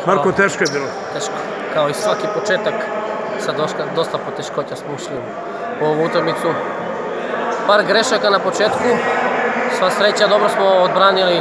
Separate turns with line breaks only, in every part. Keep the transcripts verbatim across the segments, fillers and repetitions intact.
Marko, teško je bilo?
Teško. Kao i svaki početak, sa dosta poteškoća smo ušli u ovu utakmicu. Par grešaka na početku, sva sreća, dobro smo odbranili.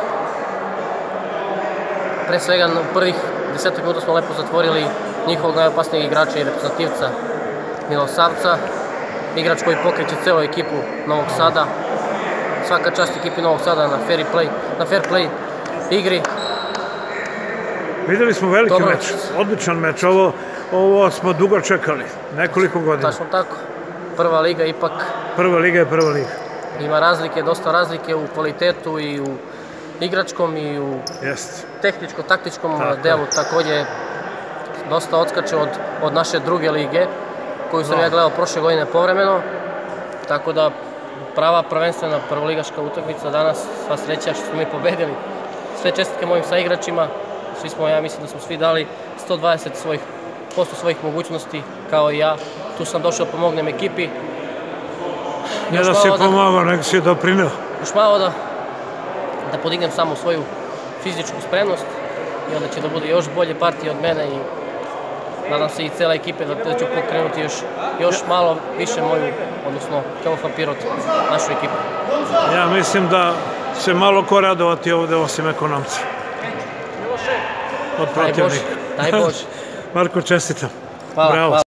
Pre svega, u prvih desetak minuta smo lepo zatvorili njihovog najopasnijeg igrača i reprezentativca Milosavca. Igrač koji pokreće celu ekipu Novog Sada. Svaka čast ekipi Novog Sada na fair play, na fair play igri.
Videli smo veliki meč, odličan meč, ovo smo dugo čekali, nekoliko godina.
Tačno tako, prva liga ipak...
Prva liga je prva liga.
Ima razlike, dosta razlike u kvalitetu i u igračkom i u tehničko-taktičkom delu. Takođe, dosta odskače od naše druge lige, koju sam ja gledao prošle godine povremeno. Tako da, prava prvenstvena prvoligaška utakmica danas, sva sreća što smo mi pobedili. Sve čestitke mojim saigračima, svi smo, ja mislim da smo svi dali sto dvadeset posto svojih mogućnosti, kao i ja. Tu sam došao da pomognem ekipi.
Ne da si pomogao, nego si doprineo.
Još malo da podignem samo svoju fizičku spremnost i onda će da bude još bolje partije od mene i nadam se i cela ekipe da ću pokrenuti još malo više moju, odnosno Kelofan Pirot, našu ekipu.
Ja mislim da će malo ko radovati ovde osim ekonomca. Od protivnika.
Daj Bože.
Marko, čestitam.
Hvala.